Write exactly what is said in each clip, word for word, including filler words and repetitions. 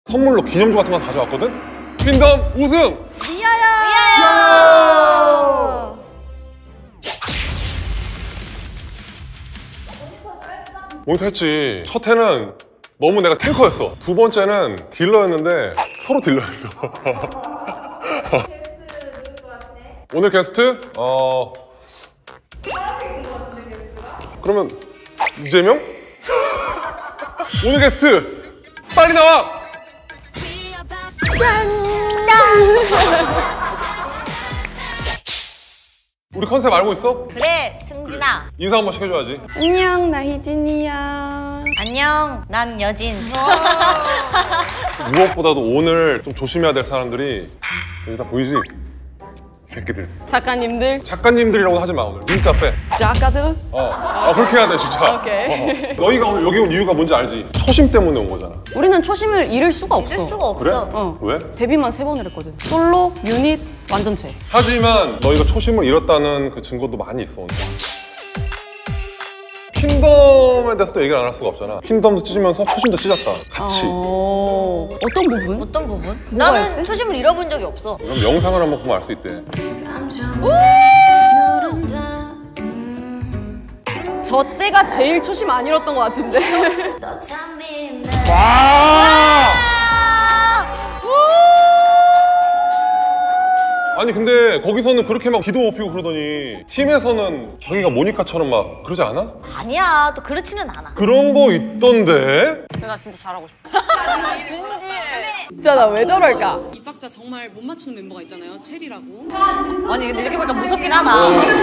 선물로 기념주 같은 거 가져왔거든? 퀸덤 우승! 리아야! 리아야! 모니터 했지. 첫 해는 너무 내가 탱커였어. 두 번째는 딜러였는데 서로 딜러였어. 오늘 게스트? 어... 그러면 이재명? 오늘 게스트! 빨리 나와! 우리 컨셉 알고 있어? 그래, 승진아. 인사 한 번씩 해줘야지. 안녕, 나 희진이야. 안녕, 난 여진. 무엇보다도 오늘 좀 조심해야 될 사람들이 여기 다 보이지? 새끼들. 작가님들. 작가님들이라고 하지 마, 오늘. 문자 빼. 작가들. 어, 아, 그렇게 해야 돼, 진짜. 오케이. 어. 너희가 오늘 여기 온 이유가 뭔지 알지? 초심 때문에 온 거잖아. 우리는 초심을 잃을 수가 없어. 잃을 수가 없어. 그래? 어. 왜? 데뷔만 세 번을 했거든. 솔로, 유닛, 완전체. 하지만 너희가 초심을 잃었다는 그 증거도 많이 있어, 오늘. 퀸덤에 대해서도 얘기를 안 할 수가 없잖아. 퀸덤도 찢으면서 초심도 찢었다. 같이. 어... 어떤 부분? 어떤 부분? 뭐가 나는 있지? 초심을 잃어본 적이 없어. 그럼 영상을 한번 보면 알 수 있대. 저 때가 제일 초심 안 잃었던 것 같은데. 와! 아니 근데 거기서는 그렇게 막 기도 못 피고 그러더니 팀에서는 자기가 모니카처럼 막 그러지 않아? 아니야, 또 그렇지는 않아. 그런 거 있던데? 나 진짜 잘하고 싶어. 진지해. 진짜 나 왜 저럴까? 이 박자 정말 못 맞추는 멤버가 있잖아요. 체리라고. 아니, 근데 이렇게 보니까 무섭긴 하다.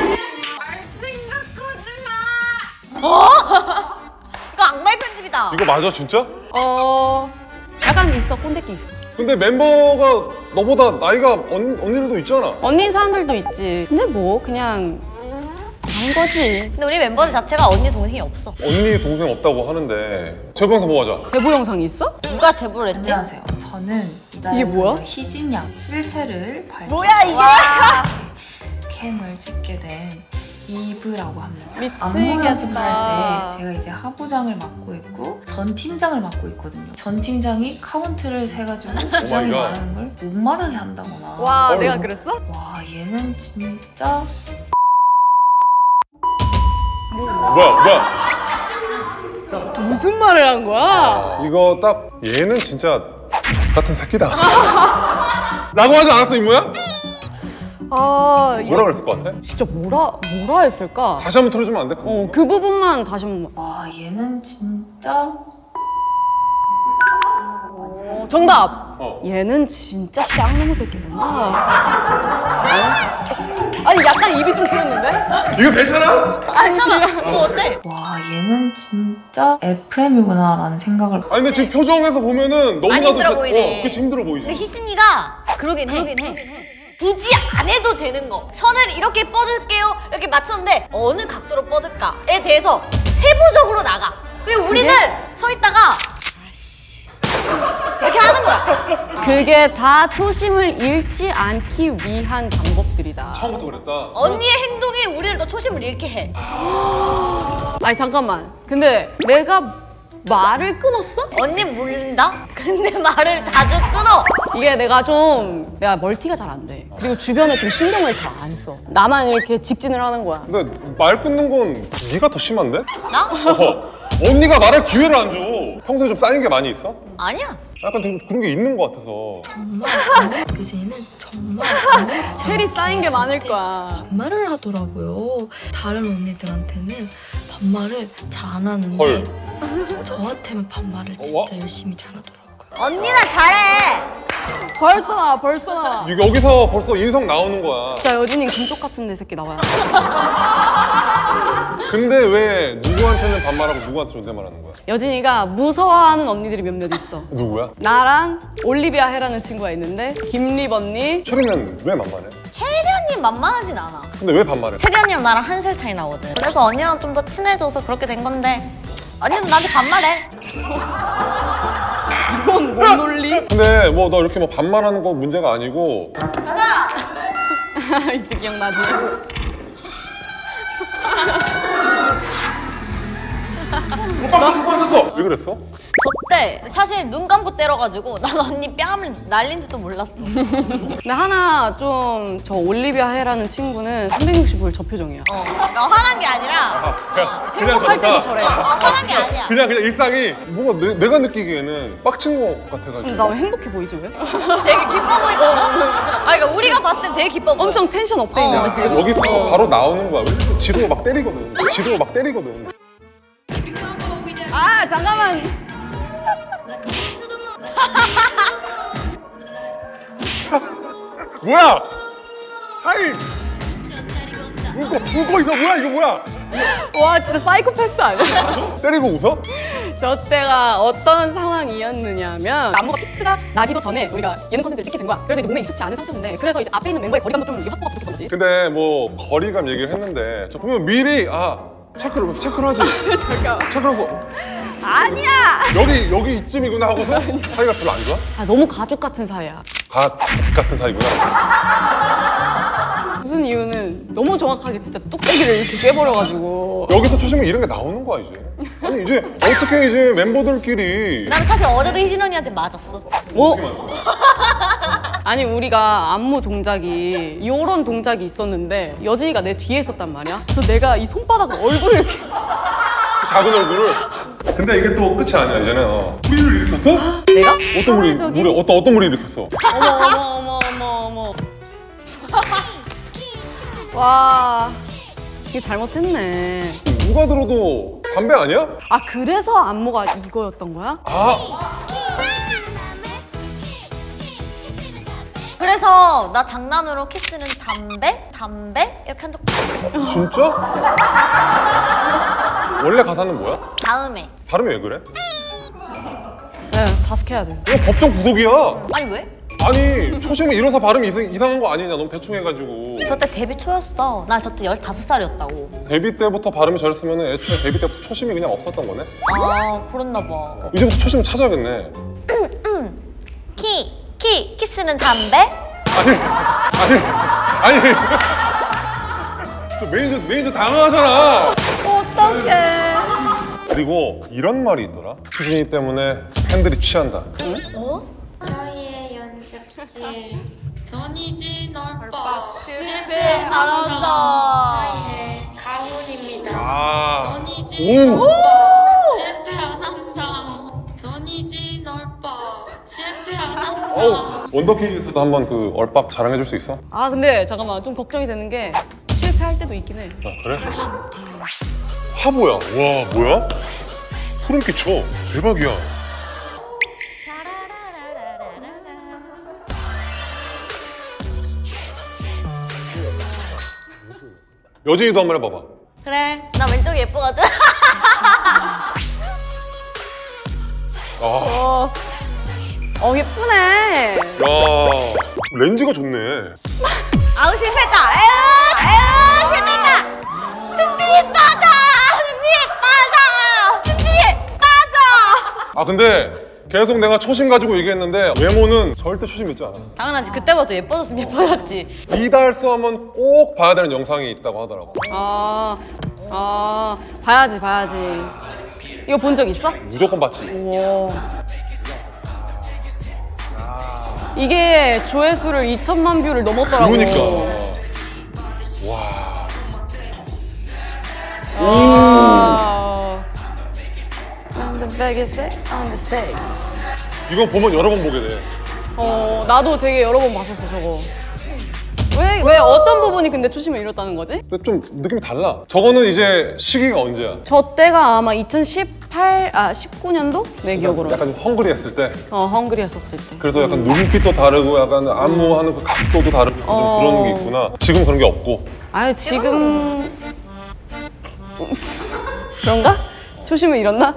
어? 이거 악마의 편집이다. 이거 맞아 진짜? 어... 약간 있어, 꼰대끼 있어. 근데 멤버가 너보다 나이가 언, 언니들도 있잖아. 언니인 사람들도 있지. 근데 뭐 그냥 하는 거지. 근데 우리 멤버들 자체가 언니 동생이 없어. 언니 동생 없다고 하는데 제보 영상 보고 하자. 제보 영상이 있어? 누가 제보를 했지? 안녕하세요. 저는 이게 이달에서 뭐야? 희진 양 실체를 밝히고 뭐야 이게? 캠을 찍게 된 이브라고 합니다. 미치겠다. 안무 연습을 할 때 제가 이제 하부장을 맡고 있고 전 팀장을 맡고 있거든요. 전 팀장이 카운트를 세가지고 부장이 갓. 말하는 걸 못 말하게 한다거나 와, 어휴. 내가 그랬어? 와 얘는 진짜 뭐야 뭐야? 무슨 말을 한 거야? 이거 딱 얘는 진짜 같은 새끼다. 라고 하지 않았어 이모야? 아, 뭐라 그랬을 것 같아? 진짜 뭐라 뭐라 했을까? 다시 한번 틀어주면 안 돼? 어, 그 부분만 다시 한번. 와 얘는 진짜 어, 정답. 어. 얘는 진짜 쌍놈의 새끼구나. 어? 아니 약간 입이 좀 풀렸는데? 이거 괜찮아? 괜찮아. 뭐 어때? 와 얘는 진짜 에프엠이구나 라는 생각을 아니 근데 지금 표정에서 보면은 너무나도 힘들어 자- 보이네. 어, 그치 힘들어 보이지. 근데 희진이가 그러긴 해. 굳이 안 해도 되는 거. 선을 이렇게 뻗을게요. 이렇게 맞췄는데 어느 각도로 뻗을까에 대해서 세부적으로 나가. 왜 우리는 서 있다가 아씨 이렇게 하는 거야. 그게 다 초심을 잃지 않기 위한 방법들이다. 처음부터 그랬다. 언니의 행동이 우리를 더 초심을 잃게 해. 아니 잠깐만. 근데 내가 말을 끊었어? 언니 모른다? 근데 말을 자주 끊어. 이게 내가 좀 내가 멀티가 잘 안 돼. 그리고 주변에 좀 신경을 잘 안 써. 나만 이렇게 직진을 하는 거야. 근데 말 끊는 건 네가 더 심한데? 나? 어. 언니가 말할 기회를 안 줘. 평소에 좀 쌓인 게 많이 있어? 아니야. 약간 좀 그런 게 있는 것 같아서. 유진이는 정말 체리 쌓인 게 많을 거야. 반말을 하더라고요. 다른 언니들한테는 반말을 잘 안 하는데 헐. 저한테는 반말을 와. 진짜 열심히 잘하더라고요. 언니는 잘해. 벌써 나와, 벌써 나와. 이게 여기서 벌써 인성 나오는 거야. 진짜 여진이 금쪽 같은 내 새끼 나와요. 근데 왜 누구한테는 반말하고 누구한테 존댓말하는 거야? 여진이가 무서워하는 언니들이 몇몇 있어. 누구야? 나랑 올리비아 해라는 친구가 있는데 김립 언니. 체리는 왜 반말해? 체리 언니 만만하진 않아. 근데 왜 반말해? 체리 언니랑 나랑 한 살 차이 나거든. 그래서 언니랑 좀 더 친해져서 그렇게 된 건데 언니는 나한테 반말해. 이건 뭔 논리? 근데 뭐 너 이렇게 뭐 반말하는 거 문제가 아니고 가자. 이때 기억나지? 어, 빵 쳤어 빵 쳤어! 왜 그랬어? 저때 사실 눈 감고 때려가지고 난 언니 뺨을 날린지도 몰랐어. 근데 하나 좀 저 올리비아 해라는 친구는 삼백육십 일 저 표정이야. 어, 나 화난 게 아니라 그냥 행복할 때도 저렇다. 저래. 어, 화난 게 아니야. 그냥 그냥 일상이 뭔가 내, 내가 느끼기에는 빡친 것 같아가지고. 나 왜 행복해 보이지 왜? 되게 기뻐 보이잖아. 아, 그러니까 우리가 봤을 땐 되게 기뻐 보여. 엄청 텐션 업돼 있는데 지금. 여기서 바로 나오는 거야. 왜 지도가 막 때리거든. 지도가 막 때리거든. 아 잠깐만. 뭐야? 아니 웃고 웃고 있어. 뭐야 이거 뭐야? 와 진짜 사이코패스 아니야? 때리고 웃어? 저 때가 어떤 상황이었느냐면 안무가 피스가 나기도 전에 우리가 예능 콘텐츠를 찍게 된 거야. 그래서 이제 몸에 익숙치 않은 상태인데 그래서 이제 앞에 있는 멤버의 거리감도 좀 이렇게 확보가 부족했던 거지. 근데 뭐 거리감 얘기를 했는데 저 보면 미리 아 체크를 체크를 하지. 잠깐만. 체크하고 아니야. 여기 여기 이쯤이구나 하고서 사이가 별로 안 좋아? 아 너무 가족 같은 사이야. 가 같은 사이구나. 무슨 이유는 너무 정확하게 진짜 뚝배기를 이렇게 깨버려가지고. 여기서 초심은 이런 게 나오는 거야 이제. 아니 이제 어떻게 이제 멤버들끼리 난 사실 어제도 희진 언니한테 맞았어. 어? 아니 우리가 안무 동작이 요런 동작이 있었는데 여진이가 내 뒤에 있었단 말이야. 그래서 내가 이 손바닥을 얼굴을 이렇게 작은 얼굴을. 근데 이게 또 끝이 아니야 이제는. 어. 무리를 일으켰어? 내가? 어떤 무리? 사회적인- 무리 어떤 어떤 무리 일으켰어? 어머 어머 어머 어머 어머 와 이게 잘못했네. 누가 들어도 담배 아니야? 아 그래서 안무가 이거였던 거야? 아 그래서 나 장난으로 키스는 담배? 담배? 이렇게 한 적 진짜? 원래 가사는 뭐야? 다음에. 발음이 왜 그래? 네 자숙해야 돼. 이거 법정 구속이야. 아니 왜? 아니 초심은 이래서 발음이 이상, 이상한 거 아니냐. 너무 대충 해가지고. 저 때 데뷔 초였어. 나 저 때 열다섯 살이었다고. 데뷔 때부터 발음이 저랬으면 애초에 데뷔 때부터 초심이 그냥 없었던 거네. 아 그랬나 봐. 이제부터 초심을 찾아야겠네. 키, 키, 키스는 담배? 아니 아니 아니 저 매니저 매니저 당황하잖아. 어떡해. 그리고 이런 말이 있더라. 수진이 때문에 팬들이 취한다. 저희의 연습실 전이지 넓어 실패 잘한다. 저희의 가훈입니다. 아. 전이지 오. 넓어 실패 안 한다. 전이지 넓어 실패 안 한다. 어 원더키즈도 한번 그 얼빡 자랑해줄 수 있어? 아 아 근데 잠깐만 좀 걱정이 되는 게 실패할 때도 있긴 해. 그래? 화보야. 와 뭐야? 소름 끼쳐. 대박이야. 여진이도 한번 해봐봐. 그래, 나 왼쪽이 예쁘거든. 아, 어, 어 예쁘네. 야 렌즈가 좋네. 아우 실패다. 에휴, 에휴 실패다. 승진이 빠져. 승진이 빠져. 승진이 빠져. 아 근데 계속 내가 초심 가지고 얘기했는데 외모는 절대 초심 있지 않아. 당연하지. 그때부터 예뻐졌으면 예뻐졌지. 이달수 하면 꼭 봐야 되는 영상이 있다고 하더라고. 아, 아 봐야지 봐야지. 이거 본 적 있어? 무조건 봤지. 오. 이게 조회수를 이천만 뷰를 넘었더라고. 그러니까. 와. 아. On the bag is it? On the stage. 이거 보면 여러 번 보게 돼. 어, 나도 되게 여러 번 봤었어 저거. 왜, 왜 어떤 부분이 근데 초심을 잃었다는 거지? 근데 좀 느낌이 달라. 저거는 이제 시기가 언제야? 저 때가 아마 이천십팔, 아 십구 년도? 내 기억으로. 약간 헝그리했을 때. 어, 헝그리 했었을 때. 그래서 약간 눈빛도 다르고 약간 안무하는 그 각도도 다르고 좀 어. 그런 게 있구나. 지금 그런 게 없고. 아유, 지금. 그런가? 초심을 잃었나?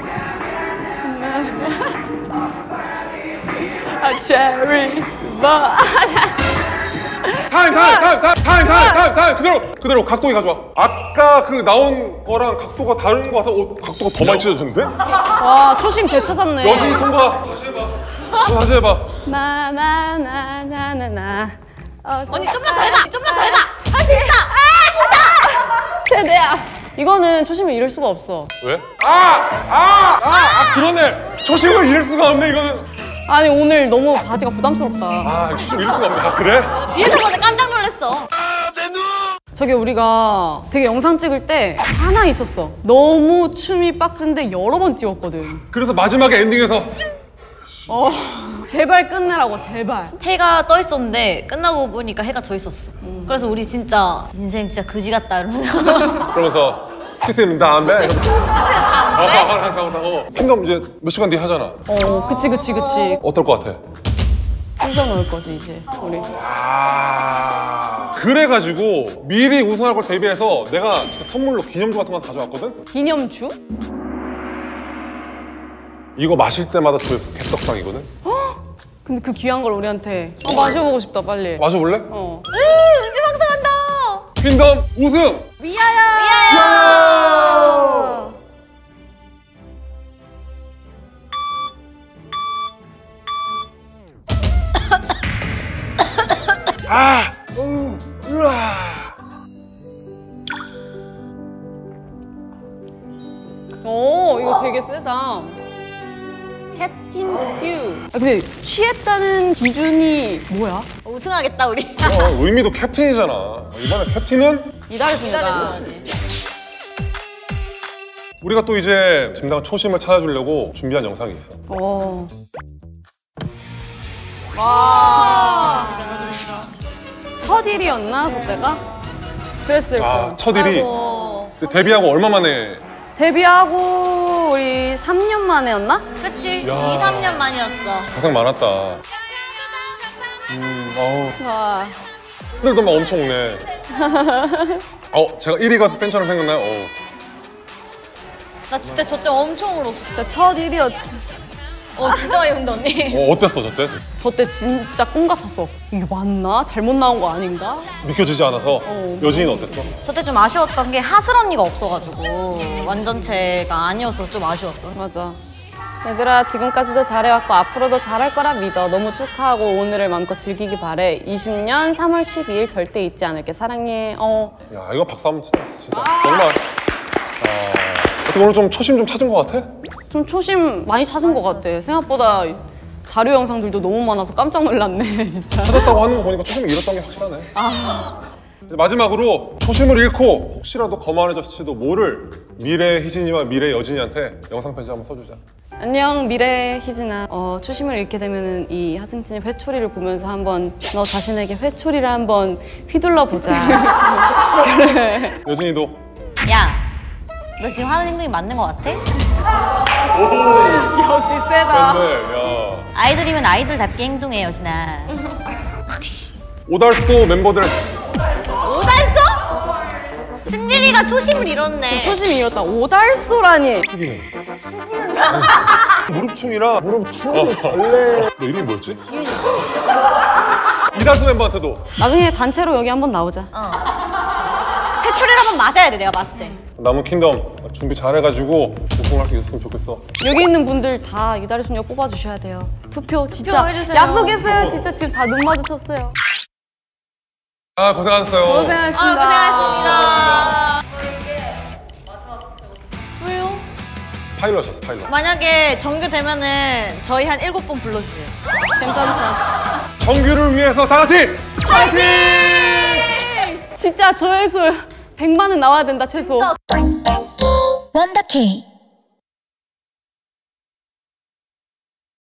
아, 체리. 뭐. 타임 타임 타임 타임 타임 타임 타임 타임 그대로 그대로 각도기 가져와. 아까 그 나온 거랑 각도가 다른 거 같아. 어, 각도가 더 많이 찢어졌는데? 와, 초심 되찾았네. 여진이 통과. 다시 해봐. 다시 해봐. 나나나나나나. 언니 좀만 더 해봐. 좀만 더 해봐. 할 수 있어. 아 진짜. 최대야. 이거는 초심을 잃을 수가 없어. 왜? 아! 아! 아! 아! 그러네! 초심을 잃을 수가 없네 이거는. 아니 오늘 너무 바지가 부담스럽다. 아 초심 잃을 수가 없네. 아, 그래? 뒤에서 보는데 깜짝 놀랐어. 저기 우리가 되게 영상 찍을 때 하나 있었어. 너무 춤이 빡센데 여러 번 찍었거든. 그래서 마지막에 엔딩에서 어 제발 끝내라고 제발. 해가 떠 있었는데 끝나고 보니까 해가 져 있었어. 그래서 우리 진짜 인생 진짜 그지 같다 이러면서 그러면서 키스는 다음에 진짜 아, 담배? 하고 하고 킹덤 이제 몇 시간 뒤에 하잖아. 어 그치 그치 그치. 어떨 것 같아? 찢어 놓을 거지 이제 우리. 아 그래가지고 미리 우승할 걸 대비해서 내가 진짜 선물로 기념주 같은 거 가져왔거든? 기념주? 이거 마실 때마다 저 객석상이거든? 근데 그 귀한 걸 우리한테 어, 마셔보고 싶다 빨리. 마셔볼래? 어. 은지 방송한다. 킹덤 우승! 위하여. 위하여. 아! 음, 으아! 오 이거 되게 세다. 캡틴 퓨. 아, 근데 취했다는 기준이 뭐야? 우승하겠다 우리. 어, 의미도 캡틴이잖아. 이번에 캡틴은 이달했습니다. 우리가 또 이제 김당 초심을 찾아주려고 준비한 영상이 있어. 어. 와. 첫 일이었나 그때가? 그랬을 아, 거. 첫 일이 아이고. 데뷔하고 얼마 만에 데뷔하고 우리 삼 년 만에였나? 그치? 야. 이, 삼 년 만이었어. 고생 많았다. 음, 어우, 와. 팬들도 막 엄청 오네. 어, 제가 일 위 가수 팬처럼 생겼나요? 어. 나 진짜 저 때 엄청 울었어. 진짜 첫 일이었. 어 진짜 많이 운다 언니. 어, 어땠어, 저때? 저때 진짜 꿈 같았어. 이게 맞나? 잘못 나온 거 아닌가? 믿겨지지 않아서. 어. 여진이는 어땠어? 저 때 좀 아쉬웠던 게 하슬 언니가 없어가지고 완전체가 아니어서 좀 아쉬웠어. 맞아. 얘들아 지금까지도 잘해왔고 앞으로도 잘할 거라 믿어. 너무 축하하고 오늘을 마음껏 즐기기 바래. 이십 년 삼월 십이일 절대 잊지 않을게. 사랑해. 어. 야, 이거 박수 한번 치자. 진짜. 정말. 아, 어떻게 오늘 좀 초심 좀 찾은 것 같아? 좀 초심 많이 찾은 것 같아. 생각보다 자료 영상들도 너무 많아서 깜짝 놀랐네 진짜. 찾았다고 하는 거 보니까 초심을 잃었던 게 확실하네. 이제 마지막으로 초심을 잃고 혹시라도 거만해졌을지도 모를 미래 희진이와 미래 여진이한테 영상 편지 한번 써주자. 안녕 미래 희진아. 어, 초심을 잃게 되면 이 하승진의 회초리를 보면서 한번 너 자신에게 회초리를 한번 휘둘러 보자. 그래. 여진이도. 야, 너 지금 하는 행동이 맞는 거 같아? 역시 세다. 근데 야 아이돌이면 아이돌답게 행동해 여진아. 오달소 멤버들 오달소? 승진이가 초심을 잃었네. 초심을 잃었다. 오달소라니. 숙이는 무릎충이랑 무릎충 달래. 너 이름이 뭐였지? 이달소 멤버한테도 나중에 단체로 여기 한번 나오자. 회초리를 한번 맞아야 돼 내가 봤을 때. 남은 킹덤 준비 잘해가지고 우승할 수 있었으면 좋겠어. 여기 있는 분들 다 이달의 소녀 뽑아주셔야 돼요. 투표 진짜 투표해주세요. 약속했어요. 진짜 지금 다 눈 마주쳤어요. 아 고생하셨어요. 고생하셨습니다. 아, 고생하셨습니다. 왜요? 파일럿이었어 파일럿. 만약에 정규 되면은 저희 한 일곱 번 불러주세요. 괜찮다. 정규를 위해서 다 같이 진짜 조회수 백만은 나와야 된다 최소. 원더케이